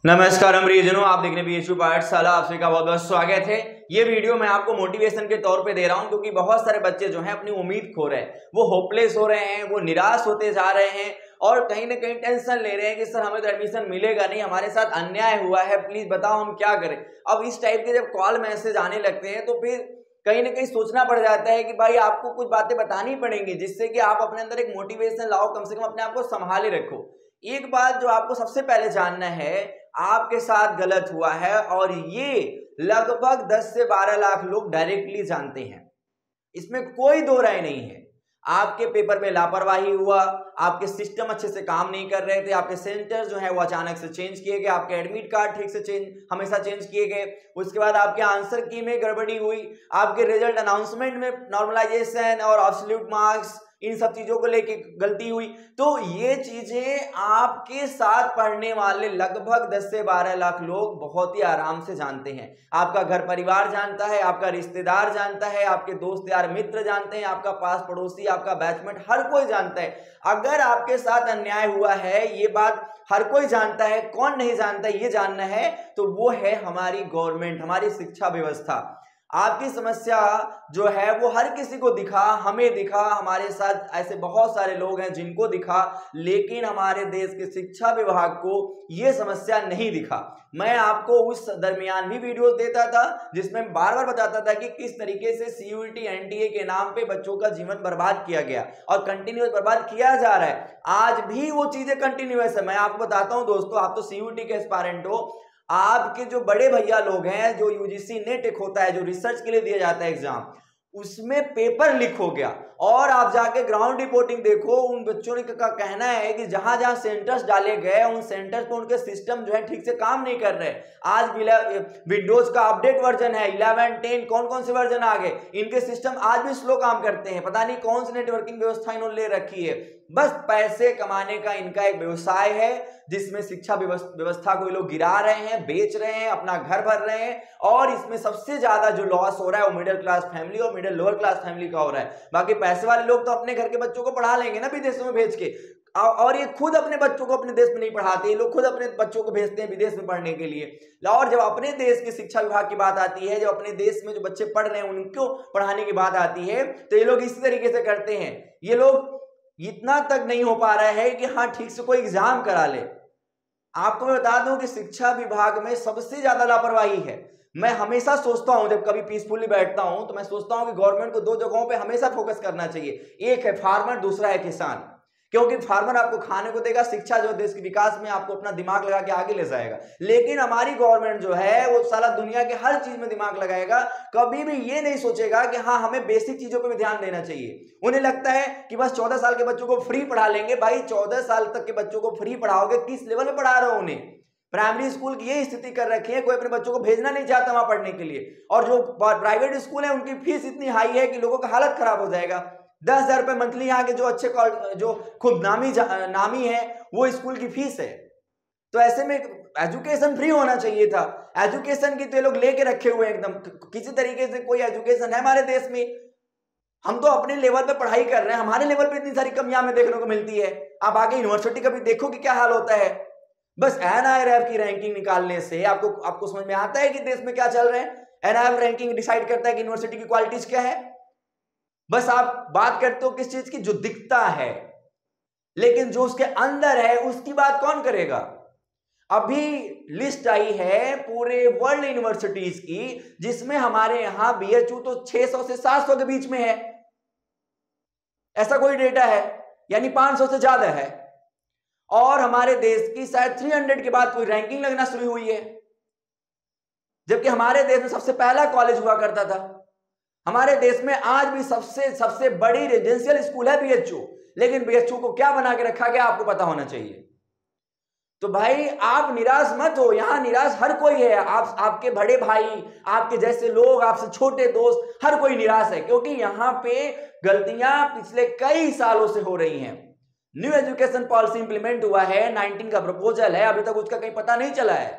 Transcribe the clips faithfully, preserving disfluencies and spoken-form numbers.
नमस्कार प्रियजनों, आप देखने बीएचयू पाठशाला, आप सभी का बहुत बहुत स्वागत है। ये वीडियो मैं आपको मोटिवेशन के तौर पे दे रहा हूं क्योंकि बहुत सारे बच्चे जो हैं अपनी उम्मीद खो रहे हैं, वो होपलेस हो रहे हैं, वो निराश होते जा रहे हैं और कहीं ना कहीं टेंशन ले रहे हैं कि सर हमें तो एडमिशन मिलेगा नहीं, हमारे साथ अन्याय हुआ है, प्लीज बताओ हम क्या करें। अब इस टाइप के जब कॉल मैसेज आने लगते हैं तो फिर कहीं ना कहीं सोचना पड़ जाता है कि भाई आपको कुछ बातें बतानी पड़ेंगी जिससे कि आप अपने अंदर एक मोटिवेशन लाओ, कम से कम अपने आप को संभाले रखो। एक बात जो आपको सबसे पहले जानना है, आपके साथ गलत हुआ है और ये लगभग दस से बारह लाख लोग डायरेक्टली जानते हैं, इसमें कोई दो राय नहीं है। आपके पेपर में लापरवाही हुआ, आपके सिस्टम अच्छे से काम नहीं कर रहे थे, आपके सेंटर जो है वो अचानक से चेंज किए गए, आपके एडमिट कार्ड ठीक से चेंज हमेशा चेंज किए गए, उसके बाद आपके आंसर की में गड़बड़ी हुई, आपके रिजल्ट अनाउंसमेंट में नॉर्मलाइजेशन और एब्सोल्यूट मार्क्स इन सब चीजों को लेके गलती हुई। तो ये चीजें आपके साथ पढ़ने वाले लगभग दस से बारह लाख लोग बहुत ही आराम से जानते हैं। आपका घर परिवार जानता है, आपका रिश्तेदार जानता है, आपके दोस्त यार मित्र जानते हैं, आपका पास पड़ोसी, आपका बैचमेट, हर कोई जानता है। अगर आपके साथ अन्याय हुआ है, ये बात हर कोई जानता है। कौन नहीं जानता ये जानना है तो वो है हमारी गवर्नमेंट, हमारी शिक्षा व्यवस्था। आपकी समस्या जो है वो हर किसी को दिखा, हमें दिखा, हमारे साथ ऐसे बहुत सारे लोग हैं जिनको दिखा, लेकिन हमारे देश के शिक्षा विभाग को ये समस्या नहीं दिखा। मैं आपको उस दरमियान भी वीडियोस देता था जिसमें बार बार बताता था कि किस तरीके से सीयूईटी एनटीए के नाम पे बच्चों का जीवन बर्बाद किया गया और कंटिन्यूअस बर्बाद किया जा रहा है। आज भी वो चीजें कंटिन्यूअस है। मैं आपको बताता हूं दोस्तों, आप तो सीयूईटी के एस्पायरेंट हो, आपके जो बड़े भैया लोग हैं, जो यूजीसी नेट एक होता है जो रिसर्च के लिए दिया जाता है एग्जाम, उसमें पेपर लीक हो गया और आप जाके ग्राउंड रिपोर्टिंग देखो, उन बच्चों का कहना है कि जहां जहां सेंटर्स डाले गए उन सेंटर्स पे उनके सिस्टम जो है ठीक से काम नहीं कर रहे। आज विंडोज का अपडेट वर्जन है इलेवन टेन, कौन कौन से वर्जन आ गए, इनके सिस्टम आज भी स्लो काम करते हैं। पता नहीं कौन सी नेटवर्किंग व्यवस्था इन्होंने ले रखी है। बस पैसे कमाने का इनका एक व्यवसाय है जिसमें शिक्षा व्यवस्था को ये लोग गिरा रहे हैं, बेच रहे हैं, अपना घर भर रहे हैं और इसमें सबसे ज्यादा जो लॉस हो रहा है वो मिडिल क्लास फैमिली और मिडिल लोअर क्लास फैमिली का हो रहा है। बाकी पैसे वाले लोग तो अपने घर के बच्चों को पढ़ा लेंगे ना विदेशों में भेज के, और ये खुद अपने बच्चों को अपने देश में नहीं पढ़ाते, ये लोग खुद अपने बच्चों को भेजते हैं विदेश में पढ़ने के लिए। और जब अपने देश की शिक्षा विभाग की बात आती है, जब अपने देश में जो बच्चे पढ़ रहे हैं उनको पढ़ाने की बात आती है, तो ये लोग इसी तरीके से करते हैं। ये लोग इतना तक नहीं हो पा रहा है कि हाँ ठीक से कोई एग्जाम करा ले। आपको मैं बता दूं कि शिक्षा विभाग में सबसे ज्यादा लापरवाही है। मैं हमेशा सोचता हूं, जब कभी पीसफुली बैठता हूं तो मैं सोचता हूं कि गवर्नमेंट को दो जगहों पे हमेशा फोकस करना चाहिए। एक है फार्मर, दूसरा है किसान, क्योंकि फार्मर आपको खाने को देगा, शिक्षा जो देश के विकास में आपको अपना दिमाग लगा के आगे ले जाएगा। लेकिन हमारी गवर्नमेंट जो है वो साला दुनिया के हर चीज में दिमाग लगाएगा, कभी भी ये नहीं सोचेगा कि हाँ हमें बेसिक चीजों पे भी ध्यान देना चाहिए। उन्हें लगता है कि बस चौदह साल के बच्चों को फ्री पढ़ा लेंगे। भाई चौदह साल तक के बच्चों को फ्री पढ़ाओगे, किस लेवल में पढ़ा रहे हो उन्हें? प्राइमरी स्कूल की ये स्थिति कर रखी है, कोई अपने बच्चों को भेजना नहीं चाहता वहां पढ़ने के लिए। और जो प्राइवेट स्कूल है उनकी फीस इतनी हाई है कि लोगों का हालत खराब हो जाएगा। दस हजार रुपए मंथली यहाँ के जो अच्छे जो खुद नामी नामी है वो स्कूल की फीस है। तो ऐसे में एजुकेशन फ्री होना चाहिए था। एजुकेशन की तो ये लोग लेके रखे हुए एकदम, किसी तरीके से कोई एजुकेशन है हमारे देश में? हम तो अपने लेवल पे पढ़ाई कर रहे हैं, हमारे लेवल पे इतनी सारी कमियां हमें देखने को मिलती है। आप आगे यूनिवर्सिटी का भी देखो कि क्या हाल होता है। बस एनआईआरएफ की रैंकिंग निकालने से आपको आपको समझ में आता है कि देश में क्या चल रहा है। एनआईआरएफ रैंकिंग डिसाइड करता है कि यूनिवर्सिटी की क्वालिटीज क्या है। बस आप बात करते हो किस चीज की? जो दिखता है, लेकिन जो उसके अंदर है उसकी बात कौन करेगा? अभी लिस्ट आई है पूरे वर्ल्ड यूनिवर्सिटीज की, जिसमें हमारे यहां बीएचयू तो छह सौ से सात सौ के बीच में है, ऐसा कोई डेटा है, यानी पांच सौ से ज्यादा है। और हमारे देश की शायद तीन सौ के बाद कोई रैंकिंग लगना शुरू हुई है, जबकि हमारे देश में सबसे पहला कॉलेज हुआ करता था। हमारे देश में आज भी सबसे सबसे बड़ी रेजिडेंशियल स्कूल है बीएचयू, लेकिन बीएचयू को क्या बना के रखा गया आपको पता होना चाहिए। तो भाई आप निराश मत हो, यहां निराश हर कोई है। आप आपके बड़े भाई, आपके जैसे लोग, आपसे छोटे दोस्त, हर कोई निराश है, क्योंकि यहां पे गलतियां पिछले कई सालों से हो रही हैं। न्यू एजुकेशन पॉलिसी इंप्लीमेंट हुआ है, नाइनटीन का प्रपोजल है, अभी तक उसका कहीं पता नहीं चला है।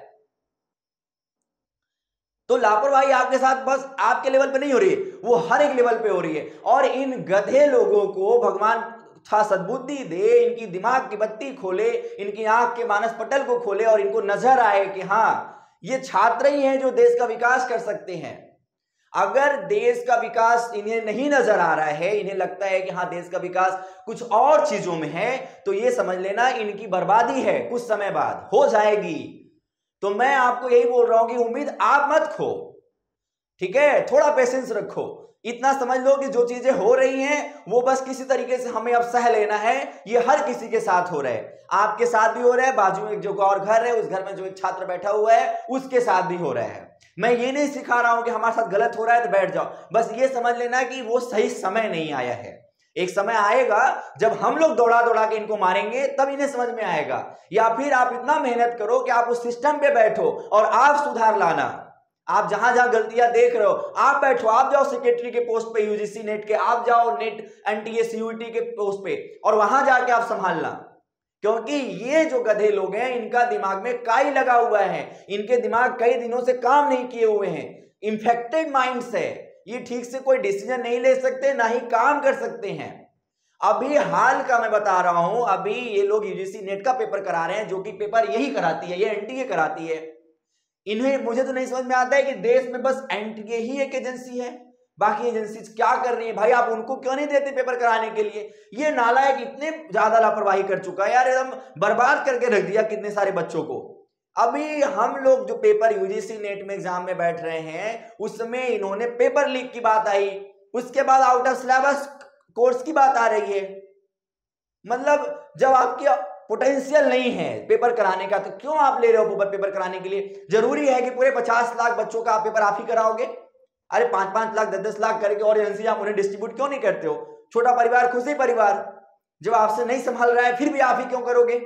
तो लापरवाही आपके साथ बस आपके लेवल पे नहीं हो रही है, वो हर एक लेवल पे हो रही है। और इन गधे लोगों को भगवान था सद्बुद्धि दे, इनकी दिमाग की बत्ती खोले, इनकी आंख के मानस पटल को खोले और इनको नजर आए कि हाँ ये छात्र ही हैं जो देश का विकास कर सकते हैं। अगर देश का विकास इन्हें नहीं नजर आ रहा है, इन्हें लगता है कि हाँ देश का विकास कुछ और चीजों में है, तो ये समझ लेना इनकी बर्बादी है, कुछ समय बाद हो जाएगी। तो मैं आपको यही बोल रहा हूं कि उम्मीद आप मत खो, ठीक है, थोड़ा पेशेंस रखो। इतना समझ लो कि जो चीजें हो रही हैं वो बस किसी तरीके से हमें अब सह लेना है। ये हर किसी के साथ हो रहा है, आपके साथ भी हो रहा है, बाजू में जो और घर है उस घर में जो एक छात्र बैठा हुआ है उसके साथ भी हो रहा है। मैं ये नहीं सिखा रहा हूं कि हमारे साथ गलत हो रहा है तो बैठ जाओ, बस ये समझ लेना कि वो सही समय नहीं आया है। एक समय आएगा जब हम लोग दौड़ा दौड़ा के इनको मारेंगे, तब इन्हें समझ में आएगा। या फिर आप इतना मेहनत करो कि आप उस सिस्टम पे बैठो और आप सुधार लाना। आप जहां जहां गलतियां देख रहे हो आप बैठो, आप जाओ सेक्रेटरी के पोस्ट पे, यूजीसी नेट के, आप जाओ नेट एनटीए सीयूईटी के पोस्ट पे और वहां जाके आप संभालना। क्योंकि ये जो गधे लोग हैं इनका दिमाग में काई लगा हुआ है, इनके दिमाग कई दिनों से काम नहीं किए हुए हैं, इंफेक्टेड माइंड्स है, ये ठीक से कोई डिसीजन नहीं ले सकते, ना ही काम कर सकते हैं। अभी हाल का मैं बता रहा हूं, अभी ये लोग यूजीसी नेट का पेपर करा रहे हैं, जो कि पेपर यही कराती है, ये एनटीए कराती है। इन्हें मुझे तो नहीं समझ में आता है कि देश में बस एनटीए ही एक एजेंसी है, बाकी एजेंसी क्या कर रही है। भाई आप उनको क्यों नहीं देते पेपर कराने के लिए? ये नालायक इतने ज्यादा लापरवाही कर चुका है यार, एकदम बर्बाद करके रख दिया कितने सारे बच्चों को। अभी हम लोग जो पेपर यूजीसी नेट में एग्जाम में बैठ रहे हैं उसमें इन्होंने पेपर लीक की बात आई, उसके बाद आउट ऑफ सिलेबस कोर्स की बात आ रही है। मतलब जब आपकी पोटेंशियल नहीं है पेपर कराने का तो क्यों आप ले रहे हो पेपर पेपर कराने के लिए? जरूरी है कि पूरे पचास लाख बच्चों का आप पेपर आप ही कराओगे? अरे पांच पांच लाख दस दस लाख करके और एजेंसी आप उन्हें डिस्ट्रीब्यूट क्यों नहीं करते हो? छोटा परिवार खुशी परिवार, जब आपसे नहीं संभाल रहा है फिर भी आप ही क्यों करोगे?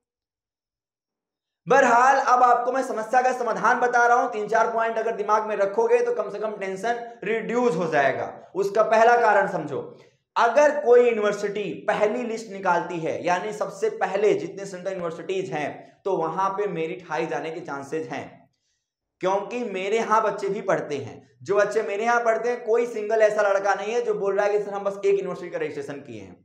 बहरहाल अब आपको मैं समस्या का समाधान बता रहा हूं, तीन चार पॉइंट अगर दिमाग में रखोगे तो कम से कम टेंशन रिड्यूस हो जाएगा। उसका पहला कारण समझो, अगर कोई यूनिवर्सिटी पहली लिस्ट निकालती है, यानी सबसे पहले जितने सेंट्रल यूनिवर्सिटीज हैं, तो वहां पे मेरिट हाई जाने के चांसेस हैं। क्योंकि मेरे यहां बच्चे भी पढ़ते हैं, जो बच्चे मेरे यहां पढ़ते हैं कोई सिंगल ऐसा लड़का नहीं है जो बोल रहा है कि सर हम बस एक यूनिवर्सिटी का रजिस्ट्रेशन किए हैं।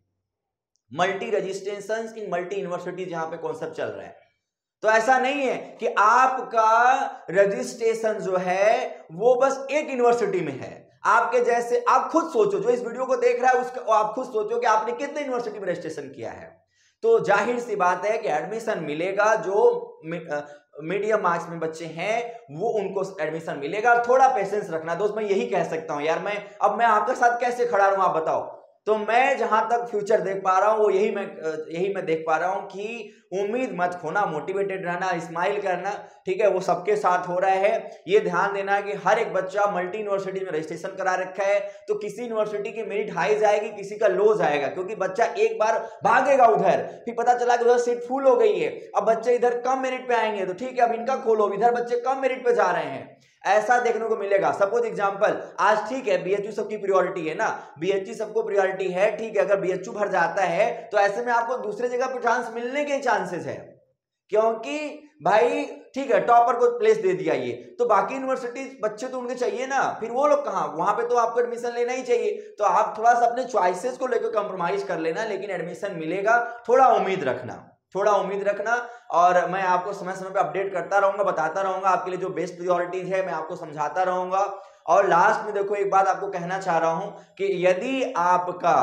Multi registration in multi universities यहां पे कॉन्सेप्ट चल रहा है। तो ऐसा नहीं है कि आपका रजिस्ट्रेशन जो है वो बस एक यूनिवर्सिटी में है। आपके जैसे आप खुद सोचो, जो इस वीडियो को देख रहा है उसका आप खुद सोचो कि आपने कितने यूनिवर्सिटी में रजिस्ट्रेशन किया है। तो जाहिर सी बात है कि एडमिशन मिलेगा, जो मीडियम मार्क्स में बच्चे हैं वो उनको एडमिशन मिलेगा। थोड़ा पेशेंस रखना दोस्त, मैं यही कह सकता हूं यार। मैं अब मैं आपके साथ कैसे खड़ा रहूं आप बताओ? तो मैं जहां तक फ्यूचर देख पा रहा हूं वो यही मैं यही मैं देख पा रहा हूं कि उम्मीद मत खोना, मोटिवेटेड रहना, स्माइल करना, ठीक है, वो सबके साथ हो रहा है। ये ध्यान देना कि हर एक बच्चा मल्टी यूनिवर्सिटी में रजिस्ट्रेशन करा रखा है, तो किसी यूनिवर्सिटी की मेरिट हाई जाएगी, किसी का लो जाएगा, क्योंकि बच्चा एक बार भागेगा उधर, फिर पता चला कि उधर सीट फुल हो गई है, अब बच्चे इधर कम मेरिट पे आएंगे, तो ठीक है अब इनका खोलो, इधर बच्चे कम मेरिट पे जा रहे हैं, ऐसा देखने को मिलेगा। सपोज एग्जांपल, आज ठीक है बीएचयू सबकी प्रायोरिटी है ना, बीएचयू सबको प्रायोरिटी है, ठीक है, अगर बीएचयू भर जाता है तो ऐसे में आपको दूसरे जगह पे चांस मिलने के चांसेस है, क्योंकि भाई ठीक है टॉपर को प्लेस दे दिया ये, तो बाकी यूनिवर्सिटी बच्चे तो उनके चाहिए ना, फिर वो लोग कहां, वहां पे तो आपको एडमिशन लेना ही चाहिए। तो आप थोड़ा सा अपने चॉइसेस को लेकर कंप्रोमाइज कर लेना, लेकिन एडमिशन मिलेगा, थोड़ा उम्मीद रखना, थोड़ा उम्मीद रखना। और मैं आपको समय समय पे अपडेट करता रहूंगा, बताता रहूंगा, आपके लिए जो बेस्ट प्रायोरिटीज है मैं आपको समझाता रहूंगा। और लास्ट में देखो एक बात आपको कहना चाह रहा हूं कि यदि आपका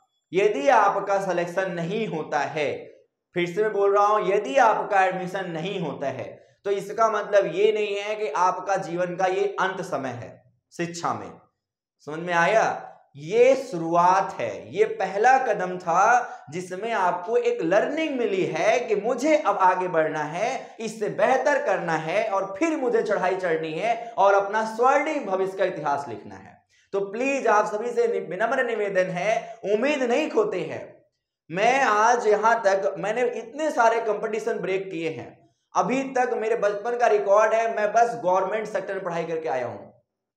यदि आपका सिलेक्शन नहीं होता है, फिर से मैं बोल रहा हूं, यदि आपका एडमिशन नहीं होता है तो इसका मतलब ये नहीं है कि आपका जीवन का ये अंत समय है शिक्षा में। समझ में आया? ये शुरुआत है, ये पहला कदम था जिसमें आपको एक लर्निंग मिली है कि मुझे अब आगे बढ़ना है, इससे बेहतर करना है और फिर मुझे चढ़ाई चढ़नी है और अपना स्वर्णिम भविष्य का इतिहास लिखना है। तो प्लीज आप सभी से विनम्र निवेदन है, उम्मीद नहीं खोते हैं। मैं आज यहां तक मैंने इतने सारे कंपटीशन ब्रेक किए हैं, अभी तक मेरे बचपन का रिकॉर्ड है, मैं बस गवर्नमेंट सेक्टर में पढ़ाई करके आया हूं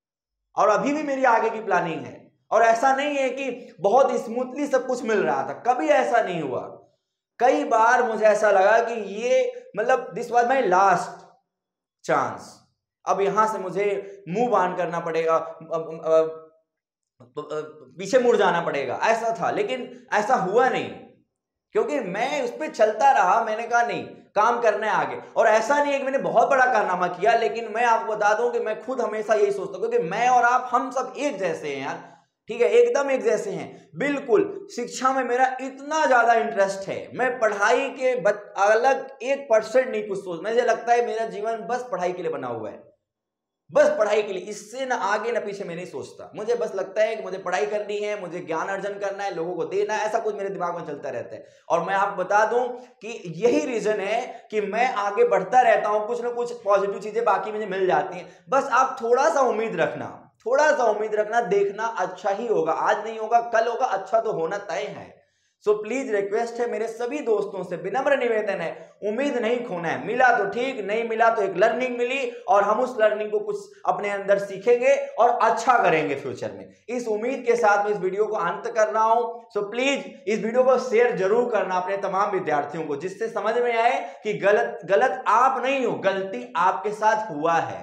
और अभी भी मेरी आगे की प्लानिंग है। और ऐसा नहीं है कि बहुत स्मूथली सब कुछ मिल रहा था, कभी ऐसा नहीं हुआ। कई बार मुझे ऐसा लगा कि ये मतलब this was my last chance, अब यहां से मुझे मूव ऑन करना पड़ेगा, पीछे मुड़ जाना पड़ेगा, ऐसा था। लेकिन ऐसा हुआ नहीं, क्योंकि मैं उस पर चलता रहा। मैंने कहा नहीं, काम करना है आगे। और ऐसा नहीं है कि मैंने बहुत बड़ा कारनामा किया, लेकिन मैं आपको बता दूं कि मैं खुद हमेशा यही सोचता हूं, क्योंकि मैं और आप हम सब एक जैसे हैं यार, ठीक है, एकदम एक जैसे हैं बिल्कुल। शिक्षा में मेरा इतना ज्यादा इंटरेस्ट है, मैं पढ़ाई के अलग एक परसेंट नहीं कुछ सोच, मुझे लगता है मेरा जीवन बस पढ़ाई के लिए बना हुआ है, बस पढ़ाई के लिए, इससे ना आगे ना पीछे मैं नहीं सोचता। मुझे बस लगता है कि मुझे पढ़ाई करनी है, मुझे ज्ञान अर्जन करना है, लोगों को देना है, ऐसा कुछ मेरे दिमाग में चलता रहता है। और मैं आपको बता दूं कि यही रीजन है कि मैं आगे बढ़ता रहता हूं, कुछ ना कुछ पॉजिटिव चीजें बाकी मुझे मिल जाती हैं। बस आप थोड़ा सा उम्मीद रखना, थोड़ा सा उम्मीद रखना, देखना अच्छा ही होगा, आज नहीं होगा कल होगा, अच्छा तो होना तय है। सो प्लीज रिक्वेस्ट है मेरे सभी दोस्तों से, विनम्र निवेदन है, उम्मीद नहीं खोना है। मिला तो ठीक, नहीं मिला तो एक लर्निंग मिली और हम उस लर्निंग को कुछ अपने अंदर सीखेंगे और अच्छा करेंगे फ्यूचर में। इस उम्मीद के साथ मैं इस वीडियो को अंत कर रहा हूं। सो प्लीज इस वीडियो को शेयर जरूर करना अपने तमाम विद्यार्थियों को, जिससे समझ में आए कि गलत गलत आप नहीं हो, गलती आपके साथ हुआ है।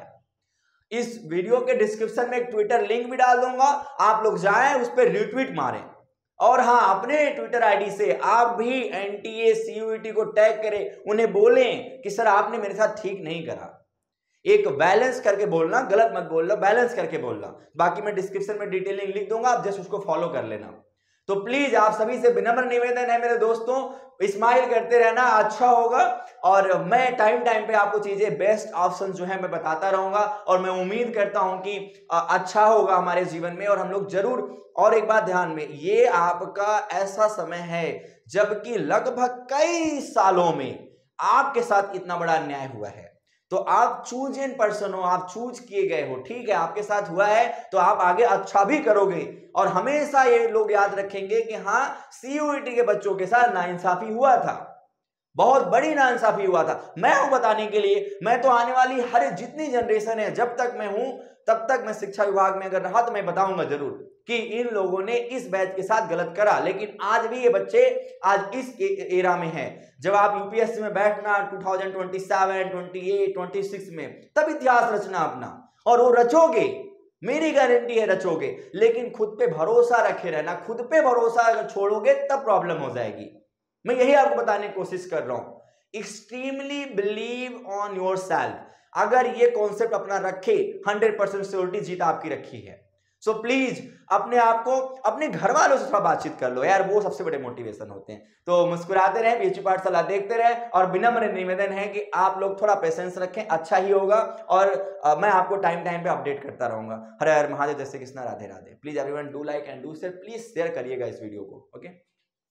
इस वीडियो के डिस्क्रिप्शन में एक ट्विटर लिंक भी डाल दूंगा, आप लोग जाएं उस पर रिट्वीट मारें। और हाँ, अपने ट्विटर आईडी से आप भी एनटीए सीयूईटी को टैग करें, उन्हें बोलें कि सर आपने मेरे साथ ठीक नहीं करा। एक बैलेंस करके बोलना, गलत मत बोलना, बैलेंस करके बोलना। बाकी मैं डिस्क्रिप्शन में डिटेलिंग लिख दूंगा, आप जस्ट उसको फॉलो कर लेना। तो प्लीज आप सभी से विनम्र निवेदन है मेरे दोस्तों, स्माइल करते रहना, अच्छा होगा। और मैं टाइम टाइम पे आपको चीजें, बेस्ट ऑप्शन जो है मैं बताता रहूंगा, और मैं उम्मीद करता हूं कि अच्छा होगा हमारे जीवन में, और हम लोग जरूर। और एक बात ध्यान में, ये आपका ऐसा समय है जबकि लगभग कई सालों में आपके साथ इतना बड़ा अन्याय हुआ है, तो आप चूज इन पर्सन हो, आप चूज किए गए हो, ठीक है, आपके साथ हुआ है तो आप आगे अच्छा भी करोगे। और हमेशा ये लोग याद रखेंगे कि हाँ, सीयूईटी के बच्चों के साथ नाइंसाफी हुआ था, बहुत बड़ी नाइंसाफी हुआ था। मैं हूं बताने के लिए, मैं तो आने वाली हर जितनी जनरेशन है, जब तक मैं हूं तब तक मैं शिक्षा विभाग में अगर रहा तो मैं बताऊंगा जरूर कि इन लोगों ने इस बैच के साथ गलत करा। लेकिन आज भी ये बच्चे आज इस एरा में हैं, जब आप यूपीएससी में बैठना दो हज़ार सत्ताईस, अट्ठाईस, छब्बीस में, तब इतिहास रचना अपना, और वो रचोगे, मेरी गारंटी है रचोगे। लेकिन खुद पे भरोसा रखे रहना, खुद पे भरोसा अगर छोड़ोगे तब प्रॉब्लम हो जाएगी। मैं यही आपको बताने की कोशिश कर रहा हूं, extremely believe on yourself. अगर ये कॉन्सेप्ट अपना रखे, हंड्रेड परसेंट श्योरिटी जीत आपकी रखी है। सो so प्लीज अपने आप को, अपने घर वालों से थोड़ा बातचीत कर लो यार, वो सबसे बड़े मोटिवेशन होते हैं। तो मुस्कुराते रहे, बीएचयू पाठशाला देखते रहे, और विनम्र निवेदन है कि आप लोग थोड़ा पेशेंस रखें, अच्छा ही होगा। और आ, मैं आपको टाइम टाइम पे अपडेट करता रहूंगा। हर हर महादेव, जय Shri Krishna, Radhe Radhe. Please everyone do like and do share, please share करिएगा इस वीडियो को। ओके।